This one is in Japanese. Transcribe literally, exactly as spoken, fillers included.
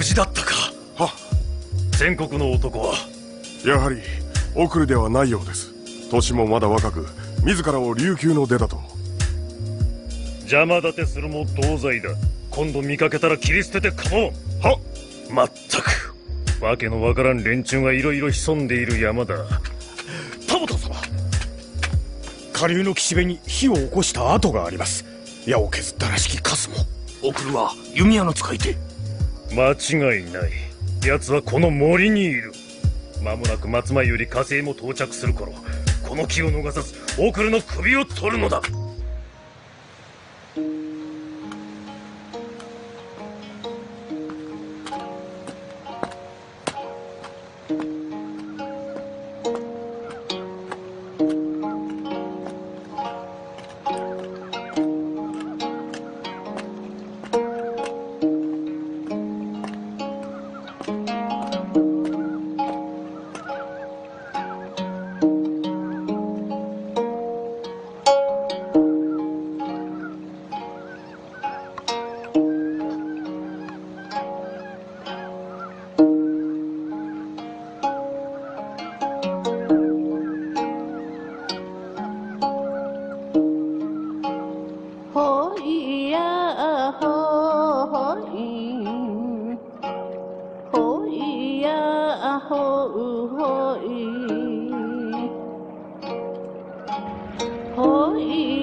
事だったか。 は全国の男はやはり送るではないようです。年もまだ若く、自らを琉球の出だと。 邪魔立てするも同罪だ。今度見かけたら切り捨てて構わん。 はまったくわけのわからん連中がいろいろ潜んでいる山だ。 田畑様、下流の岸辺に火を起こした跡があります。矢を削ったらしきカスも。 送るは弓矢の使い手。 間違いない。奴はこの森にいる。間もなく松前より火星も到着する頃、この木を逃さず送るの首を取るのだ。 ほい